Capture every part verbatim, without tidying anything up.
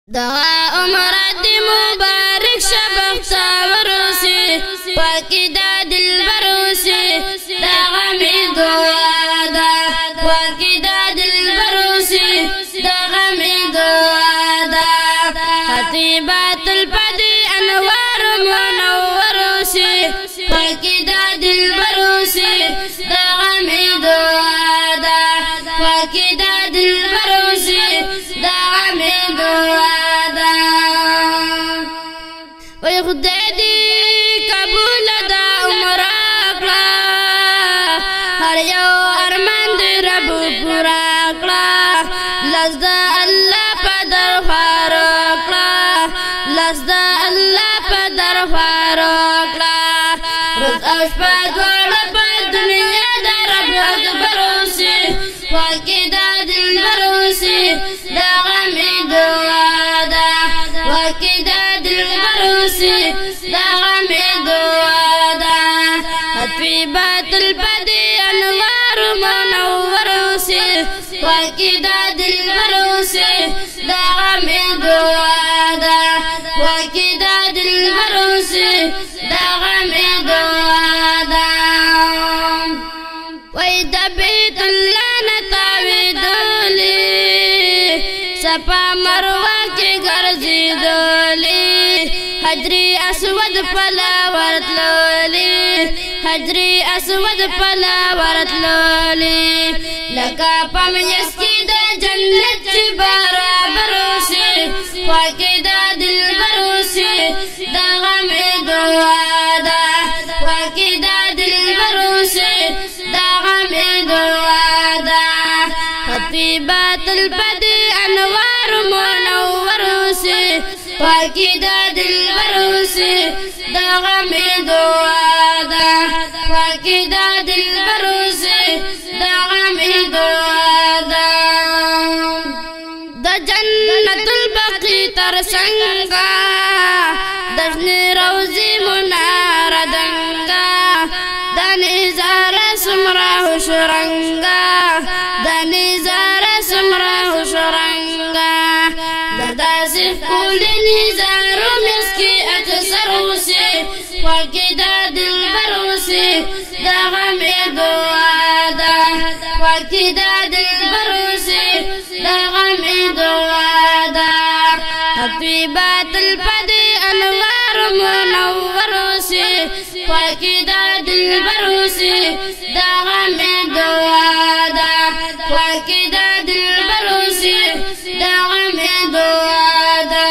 دغا عمره دی مبارک شبختا وروسی پاکی دا دل بروسی دغا می دعا دا پاکی دا دل بروسی دغا می دعا دا خطیبات الپدی انوار منوروسی پاکی دا دل بروسی دغا می دعا دا پاکی دا دل بروسی دغا می دعا وی خدای دی قبول دا عمره کلا هر یو ارمان دی رب پورا کلا لز دا اللہ پا درخوار کلا لز دا اللہ پا درخوار کلا روز او شپا دوڑا پا دنیا دا رب اکبروسی پاکی دا دل بروسی دا غمی دعا دا پاکی دا دل بروسی دا غمی دعا دا حتفی باطل پدی انوار منوروسی پاکی دا دل بروسی دا غمی دعا دا پاکی دا دل بروسی دا غمی دعا دا وی دا بیت اللہ نتاوی دولی سپا مروہ کی گرزی دولی حجری اسود پلا ورت لولی حجری اسود پلا ورت لولی لکا پمیس کی دا جنت چی برابروسی پاکی دا دل بروسی دا غمی دعا دا پاکی دا دل بروسی دا غمی دعا دا خطیبات الپدی انوار منوروسی پاکی دا دل بروسی دا غمی دعا دا پاکی دا دل بروسی دا غمی دعا دا دا جنت البقی ترسنگا دشن روزی منار دنگا دا نزار سمرا حشرنگا دا نزار سمرا حشرنگا دا دا صرف کول نزارو مسکی اکثر ہوسی پاکی دا دل بروسی دا غمی دعا دا پاکی دا دل بروسی دا غمی دعا دا حبیبات الپدی انوار منوروسی پاکی دا دل بروسی دا غمی دعا دا پاکی دا دل بروسی دا غمی دعا دا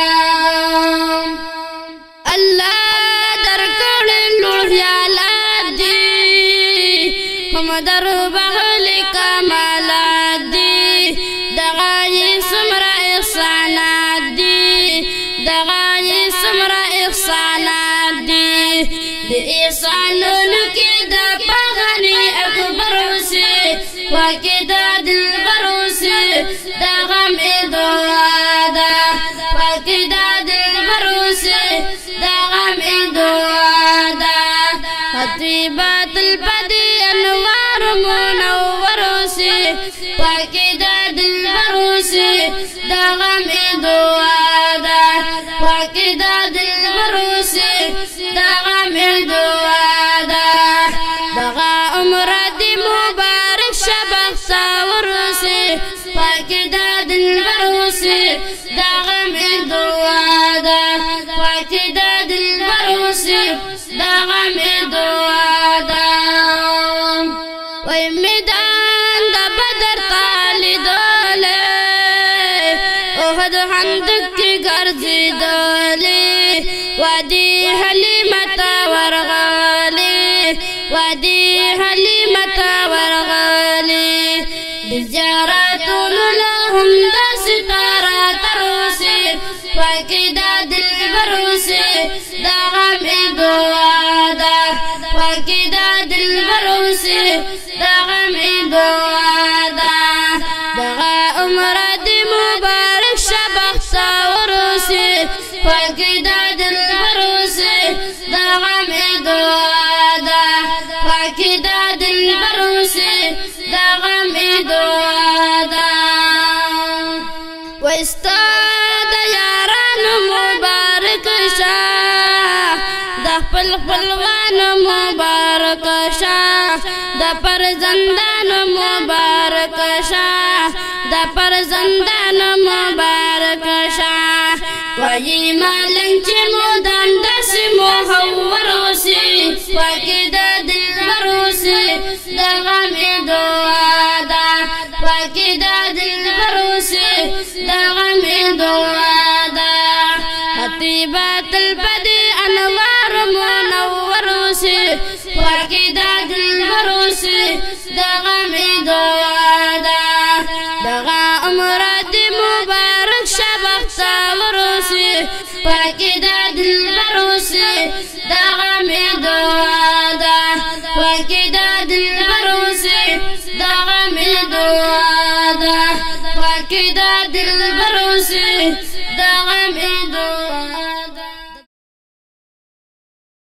اللہ در کڑی لوحیالات دی ہم در بغلی کمالات دی دغائی سمرا احسانات دی دغائی سمرا احسانات دی دی احسانونو کی دا پاغنی اکبروسی پاکی دا دل بروسی دا غمی دعا دا پاکی دا دل بروسی دا غمی دعا دا خطیبات الپدی انوار منوروسی پاکی دا دل بروسی دا غمی دعا دا پاکی دا دل بروسی دا غمی دعا دا دغا عمره دی مبارک شبختا وروسی پاکی دا دل بروسی دا غمی دعا دا پاکی دا دل بروسی دا غمی دعا دا وی میدان دا بدر تالی دولی احد حندق کی گرزی دولی وادی حلیمتا ورغالی وادی حلیمتا ورغالی دی زیارتون لهم دا ستارا تروسی پاکی دا دل بروسی دا غمی دعا دا پاکی دا دل بروسی دا غمی دعا دا دغا عمره دی مبارک شبختا وروسی پاکی دا دل بروسی دا غمی دعا دا پاکی دا دل بروسی دا غمی دعا دا وستا دا یار شاه د خپل خپلوان مبارک شاه د فرزندان مبارک شاه د فرزندان مبارک شاه وایي مالنګ چې مودان داسې محور اوسي پکې د دلبر اوسي د غمې دعا ده پکې د دلبر اوسي د غمې دعا ده خطیبات البدی انوار منور اوسي پکې د دلبر اوسي د غمې دعا ده دغه عمره دې مبارک شه بختور اوسي پکې د دلبر اوسي د غمې دعا ده پکې د